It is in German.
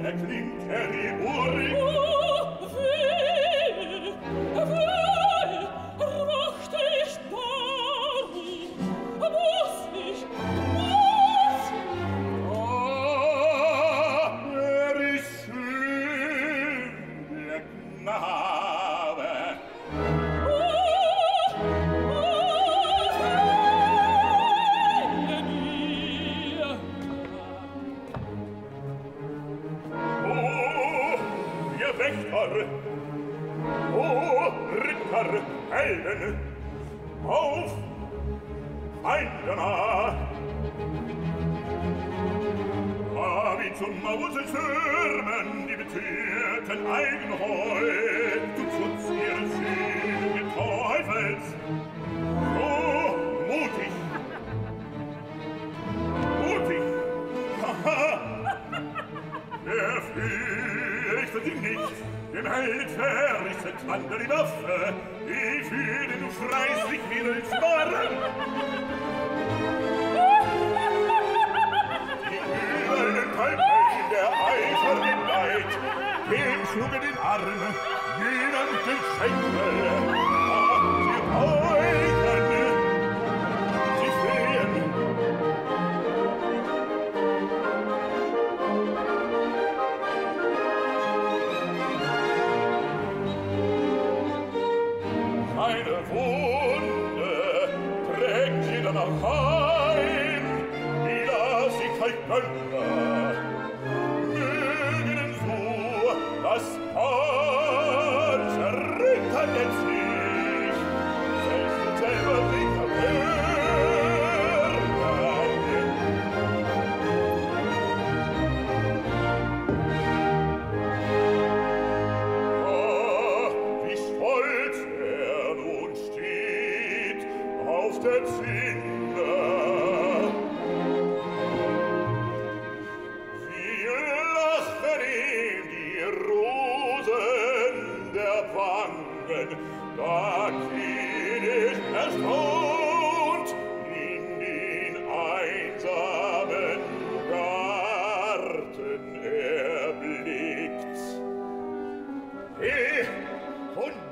erklingt er die Uhr. Oh, weh, wacht ich darum, muss ich. Oh, er ist schön, der Knabe. Wächter, o Ritter, Helden, auf, Feinde nah! Wie zum Mauselstürmen die betörten Eigenheu, zum Schutz ihres schönen Teufels, so mutig, mutig, haha, er fürchtet ihn nicht, dem Held verrisset Wander die Waffe, wie für den du schreist dich wieder ins Barren. Die über den Kalbbein der Eifer gedeiht, dem schlug er den Arm, jenen den Schenkel, sie heuchen, sie flehen. Eine Wunde trägt jeder nach heim, die lass ich halt Gönner. Mögen so das Panzer rittert sich, selbst selber sich erhören. Wie stolz er nun steht auf der Zinne. Wie lachen ihm die Rosen der Wangen, da geht es erstaunt in den einsamen Garten erblickt. He, und